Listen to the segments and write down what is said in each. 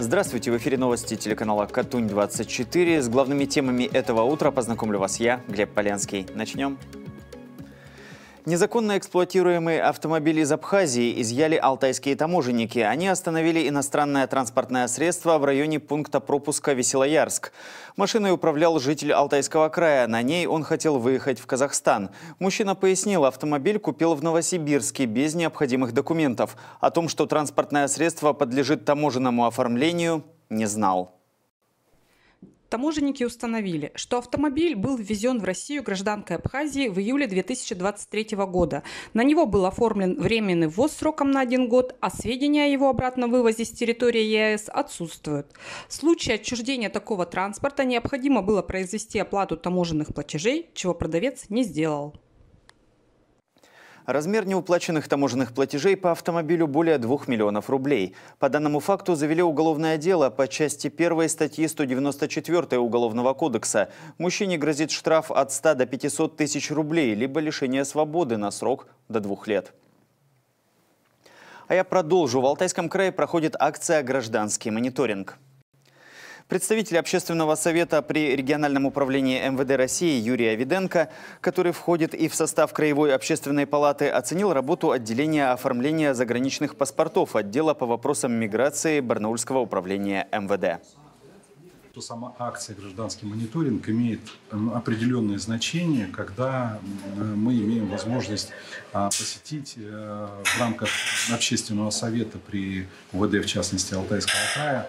Здравствуйте, в эфире новости телеканала Катунь-24. С главными темами этого утра познакомлю вас я, Глеб Полянский. Начнем. Незаконно эксплуатируемые автомобили из Абхазии изъяли алтайские таможенники. Они остановили иностранное транспортное средство в районе пункта пропуска Веселоярск. Машиной управлял житель Алтайского края. На ней он хотел выехать в Казахстан. Мужчина пояснил, автомобиль купил в Новосибирске без необходимых документов. О том, что транспортное средство подлежит таможенному оформлению, не знал. Таможенники установили, что автомобиль был ввезен в Россию гражданкой Абхазии в июле 2023 года. На него был оформлен временный ввоз сроком на 1 год, а сведения о его обратном вывозе с территории ЕАЭС отсутствуют. В случае отчуждения такого транспорта необходимо было произвести оплату таможенных платежей, чего продавец не сделал. Размер неуплаченных таможенных платежей по автомобилю более 2 миллионов рублей. По данному факту завели уголовное дело по части 1 статьи 194 Уголовного кодекса. Мужчине грозит штраф от 100 до 500 тысяч рублей, либо лишение свободы на срок до 2 лет. А я продолжу. В Алтайском крае проходит акция «Гражданский мониторинг». Представитель Общественного совета при региональном управлении МВД России Юрий Авиденко, который входит и в состав Краевой общественной палаты, оценил работу отделения оформления заграничных паспортов отдела по вопросам миграции Барнаульского управления МВД. Сама акция «Гражданский мониторинг» имеет определенное значение, когда мы имеем возможность посетить в рамках Общественного совета при УВД, в частности Алтайского края,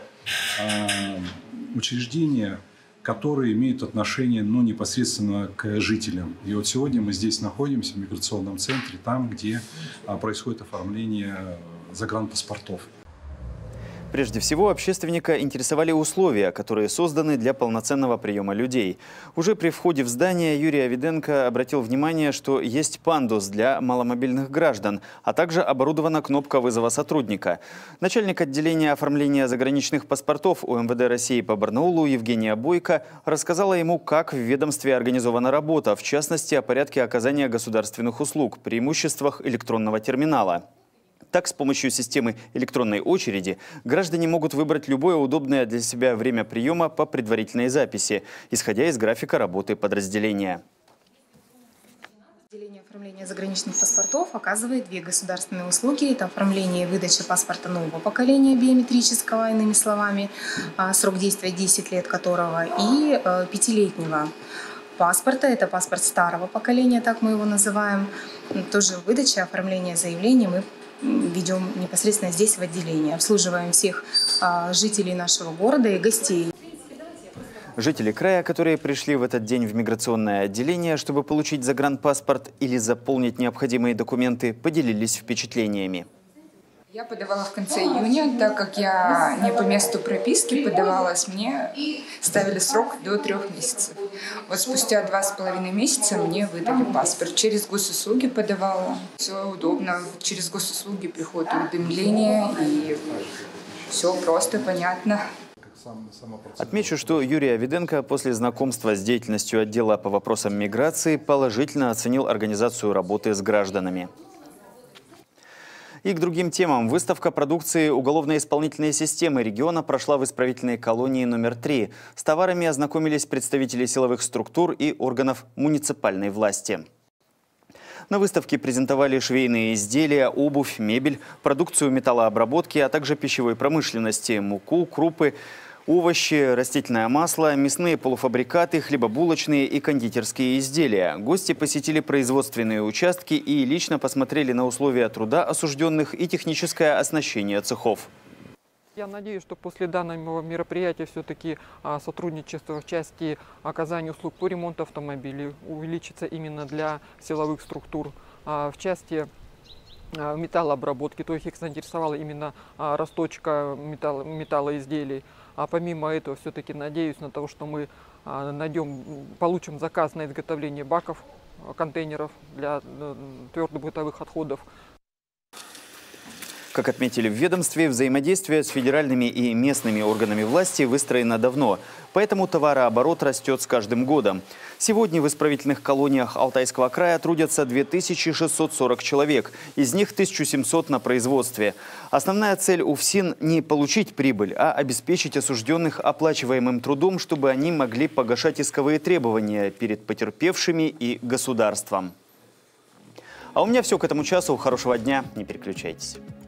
учреждения, которые имеют отношение непосредственно к жителям. И вот сегодня мы здесь находимся, в миграционном центре, там, где происходит оформление загранпаспортов. Прежде всего, общественника интересовали условия, которые созданы для полноценного приема людей. Уже при входе в здание Юрий Авиденко обратил внимание, что есть пандус для маломобильных граждан, а также оборудована кнопка вызова сотрудника. Начальник отделения оформления заграничных паспортов УМВД России по Барнаулу Евгения Бойко рассказала ему, как в ведомстве организована работа, в частности, о порядке оказания государственных услуг, преимуществах электронного терминала. Так, с помощью системы электронной очереди граждане могут выбрать любое удобное для себя время приема по предварительной записи, исходя из графика работы подразделения. Отделение оформления заграничных паспортов оказывает 2 государственные услуги. Это оформление и выдача паспорта нового поколения биометрического, иными словами, срок действия 10 лет которого, и 5-летнего паспорта. Это паспорт старого поколения, так мы его называем. Тоже выдача, оформление заявлений мы ведем непосредственно здесь в отделении. Обслуживаем всех жителей нашего города и гостей. Жители края, которые пришли в этот день в миграционное отделение, чтобы получить загранпаспорт или заполнить необходимые документы, поделились впечатлениями. Я подавала в конце июня, так как я не по месту прописки подавалась, мне ставили срок до 3 месяцев. Вот спустя 2,5 месяца мне выдали паспорт. Через госуслуги подавала. Все удобно. Через госуслуги приходит уведомление, и все просто, понятно. Отмечу, что Юрий Авиденко после знакомства с деятельностью отдела по вопросам миграции положительно оценил организацию работы с гражданами. И к другим темам. Выставка продукции уголовно-исполнительной системы региона прошла в исправительной колонии номер 3. С товарами ознакомились представители силовых структур и органов муниципальной власти. На выставке презентовали швейные изделия, обувь, мебель, продукцию металлообработки, а также пищевой промышленности, муку, крупы, овощи, растительное масло, мясные полуфабрикаты, хлебобулочные и кондитерские изделия. Гости посетили производственные участки и лично посмотрели на условия труда осужденных и техническое оснащение цехов. Я надеюсь, что после данного мероприятия все-таки сотрудничество в части оказания услуг по ремонту автомобилей увеличится именно для силовых структур. В части металлообработки, то есть их заинтересовала именно расточка металлоизделий. А помимо этого, все-таки надеюсь на то, что мы получим заказ на изготовление баков, контейнеров для твердобытовых отходов. Как отметили в ведомстве, взаимодействие с федеральными и местными органами власти выстроено давно. Поэтому товарооборот растет с каждым годом. Сегодня в исправительных колониях Алтайского края трудятся 2640 человек, из них 1700 на производстве. Основная цель УФСИН – не получить прибыль, а обеспечить осужденных оплачиваемым трудом, чтобы они могли погашать исковые требования перед потерпевшими и государством. А у меня все к этому часу. Хорошего дня, не переключайтесь.